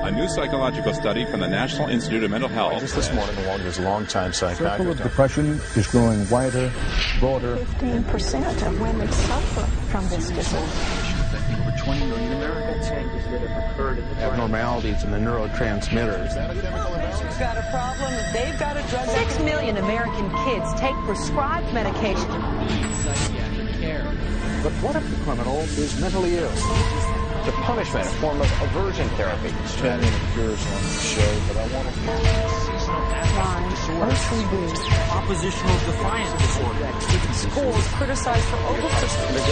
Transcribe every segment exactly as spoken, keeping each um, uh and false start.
A new psychological study from the National Institute of Mental Health. Just this morning, along with his longtime The circle psychiatrist. of depression is growing wider, broader. fifteen percent of women suffer from this disorder. Affecting over twenty million Americans. Changes that have occurred in the brain. Abnormalities in the neurotransmitters. Is that a chemical imbalance? Patient's got a problem, they've got a drug. Six million American kids take prescribed medication. Psychiatric care. But what if the criminal is mentally ill? The punishment, a form of aversion therapy. Strategy appears on the show, but I want to Why? O C D. Oppositional defiant disorder. Schools criticized for over-prescription.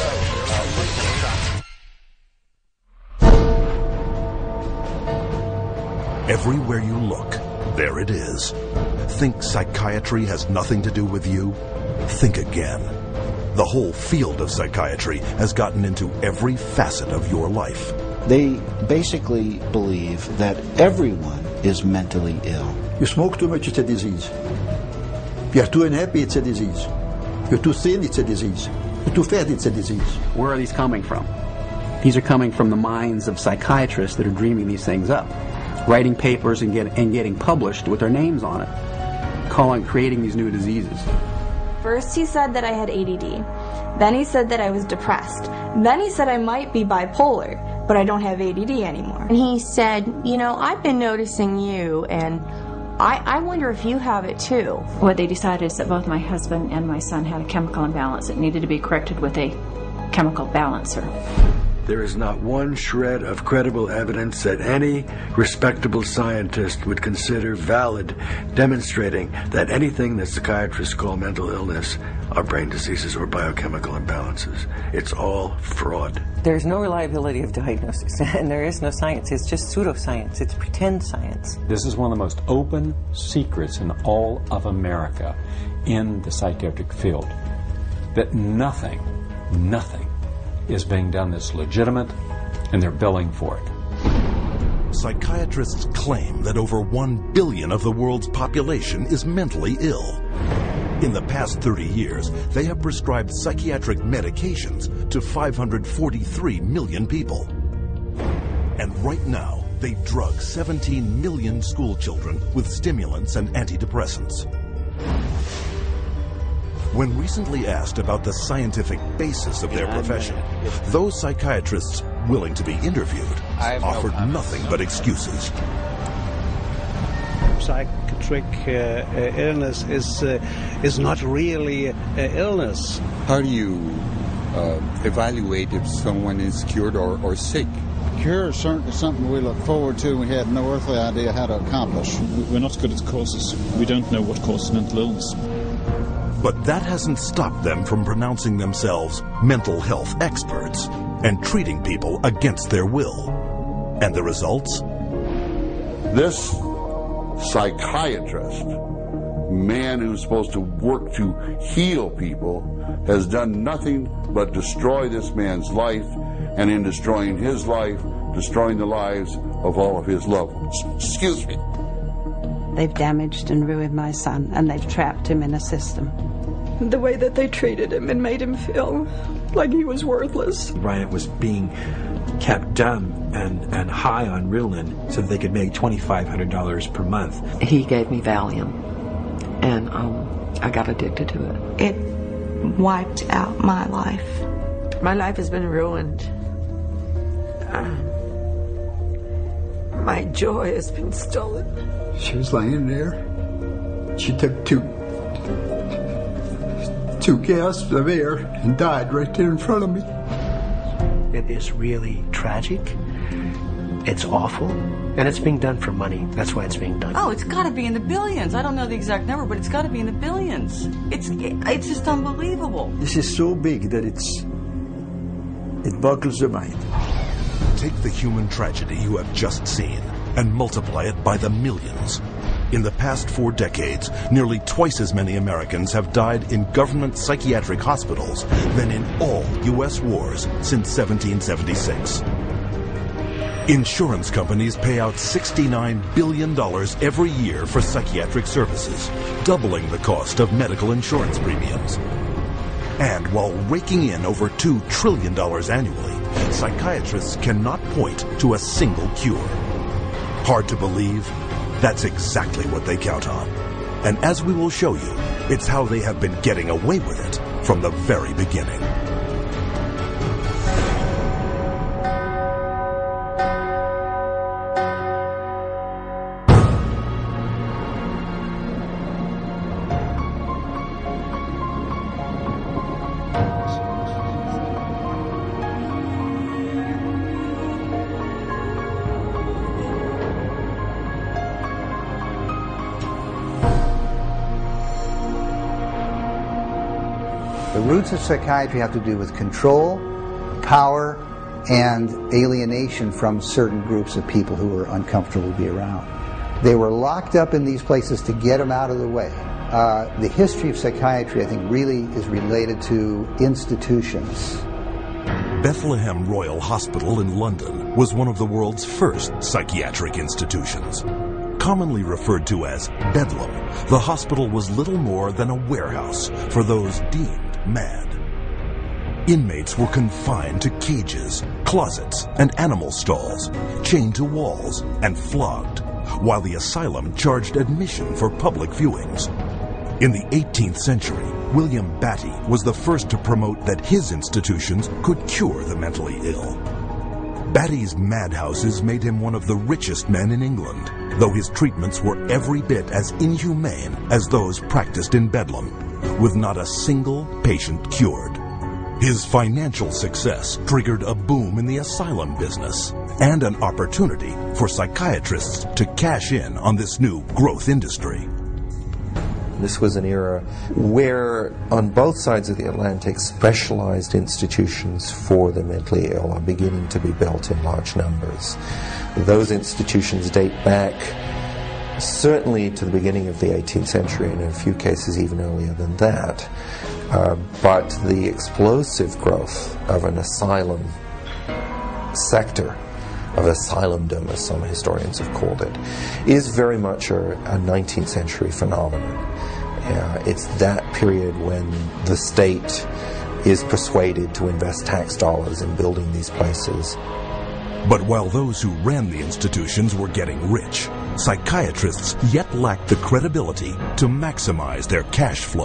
Everywhere you look, there it is. Think psychiatry has nothing to do with you? Think again. The whole field of psychiatry has gotten into every facet of your life. They basically believe that everyone is mentally ill. You smoke too much, it's a disease. You're too unhappy, it's a disease. You're too thin, it's a disease. You're too fat, it's a disease. Where are these coming from? These are coming from the minds of psychiatrists that are dreaming these things up, writing papers and, get, and getting published with their names on it, calling, creating these new diseases. First he said that I had A D D. Then he said that I was depressed. Then he said I might be bipolar, but I don't have A D D anymore. And he said, you know, I've been noticing you, and I, I wonder if you have it too. What they decided is that both my husband and my son had a chemical imbalance that needed to be corrected with a chemical balancer. There is not one shred of credible evidence that any respectable scientist would consider valid, demonstrating that anything that psychiatrists call mental illness are brain diseases or biochemical imbalances. It's all fraud. There's no reliability of diagnosis, and there is no science. It's just pseudoscience. It's pretend science. This is one of the most open secrets in all of America in the psychiatric field, that nothing, nothing is being done that's legitimate, and they're billing for it. Psychiatrists claim that over one billion of the world's population is mentally ill. In the past thirty years, they have prescribed psychiatric medications to five hundred forty-three million people. And right now, they drug seventeen million school children with stimulants and antidepressants. When recently asked about the scientific basis of their profession, those psychiatrists willing to be interviewed offered nothing but excuses. Psychiatric uh, uh, illness is uh, is not really uh, illness. How do you uh, evaluate if someone is cured or, or sick? Cure is certainly something we look forward to. We had no earthly idea how to accomplish. We're not good at causes. We don't know what causes mental illness. But that hasn't stopped them from pronouncing themselves mental health experts and treating people against their will. And the results? This psychiatrist, man who's supposed to work to heal people, has done nothing but destroy this man's life, and in destroying his life, destroying the lives of all of his loved ones. Excuse me. They've damaged and ruined my son, and they've trapped him in a system. The way that they treated him and made him feel like he was worthless. Bryant was being kept dumb and, and high on Ritalin so that they could make twenty-five hundred dollars per month. He gave me Valium, and um, I got addicted to it. It wiped out my life. My life has been ruined. Uh, my joy has been stolen. She was laying there. She took two two gasps of air and died right there in front of me. It is really tragic. It's awful. And it's being done for money. That's why it's being done. Oh, it's got to be in the billions. I don't know the exact number, but it's got to be in the billions. It's it's just unbelievable. This is so big that it's it boggles the mind. Take the human tragedy you have just seen and multiply it by the millions. In the past four decades, nearly twice as many Americans have died in government psychiatric hospitals than in all U S wars since seventeen seventy-six. Insurance companies pay out sixty-nine billion dollars every year for psychiatric services, doubling the cost of medical insurance premiums. And while raking in over two trillion dollars annually, psychiatrists cannot point to a single cure. Hard to believe? That's exactly what they count on. And as we will show you, it's how they have been getting away with it from the very beginning. The roots of psychiatry have to do with control, power, and alienation from certain groups of people who were uncomfortable to be around. They were locked up in these places to get them out of the way. Uh, the history of psychiatry, I think, really is related to institutions. Bethlehem Royal Hospital in London was one of the world's first psychiatric institutions. Commonly referred to as Bedlam, the hospital was little more than a warehouse for those deemed mad. Inmates were confined to cages, closets, and animal stalls, chained to walls, and flogged, while the asylum charged admission for public viewings. In the eighteenth century, William Batty was the first to promote that his institutions could cure the mentally ill. Batty's madhouses made him one of the richest men in England, though his treatments were every bit as inhumane as those practiced in Bedlam, with not a single patient cured. His financial success triggered a boom in the asylum business and an opportunity for psychiatrists to cash in on this new growth industry. This was an era where, on both sides of the Atlantic, specialized institutions for the mentally ill are beginning to be built in large numbers. Those institutions date back certainly to the beginning of the eighteenth century, and in a few cases even earlier than that. Uh, but the explosive growth of an asylum sector, of asylumdom, as some historians have called it, is very much a, a nineteenth century phenomenon. Uh, it's that period when the state is persuaded to invest tax dollars in building these places. But while those who ran the institutions were getting rich, psychiatrists yet lacked the credibility to maximize their cash flow.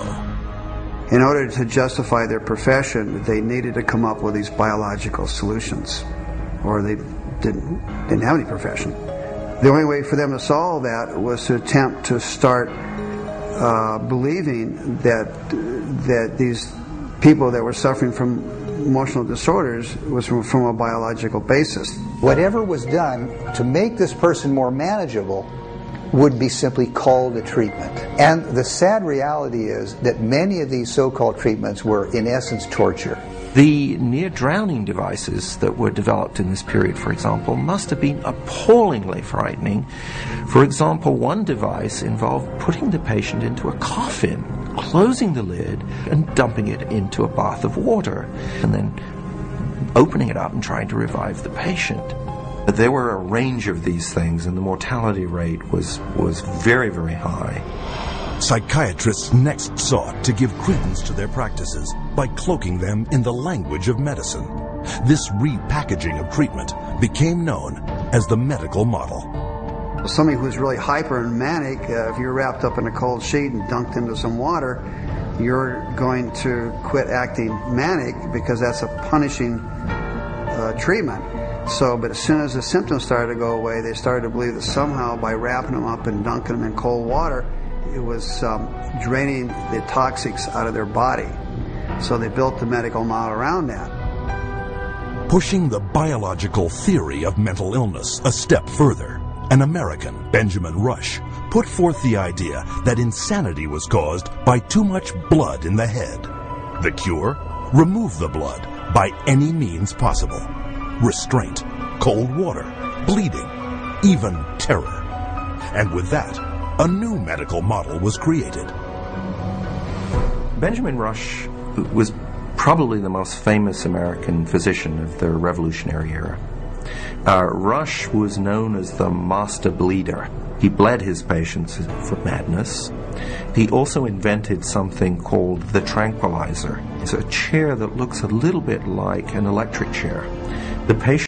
In order to justify their profession, they needed to come up with these biological solutions, or they didn't, didn't have any profession. The only way for them to solve that was to attempt to start uh, believing that, that these people that were suffering from emotional disorders was from, from a biological basis. Whatever was done to make this person more manageable would be simply called a treatment. And the sad reality is that many of these so-called treatments were, in essence, torture. The near-drowning devices that were developed in this period, for example, must have been appallingly frightening. For example, one device involved putting the patient into a coffin, closing the lid, and dumping it into a bath of water, and then opening it up and trying to revive the patient. There were a range of these things, and the mortality rate was, was very, very high. Psychiatrists next sought to give credence to their practices by cloaking them in the language of medicine. This repackaging of treatment became known as the medical model. Somebody who's really hyper and manic, uh, if you're wrapped up in a cold sheet and dunked into some water, you're going to quit acting manic because that's a punishing uh, treatment. So, but as soon as the symptoms started to go away, they started to believe that somehow by wrapping them up and dunking them in cold water, it was um, draining the toxics out of their body. So they built the medical model around that. Pushing the biological theory of mental illness a step further, an American, Benjamin Rush, put forth the idea that insanity was caused by too much blood in the head. The cure? Remove the blood by any means possible. Restraint, cold water, bleeding, even terror. And with that, a new medical model was created. Benjamin Rush was probably the most famous American physician of the Revolutionary era. Uh, Rush was known as the master bleeder. He bled his patients for madness. He also invented something called the tranquilizer. It's a chair that looks a little bit like an electric chair. The patient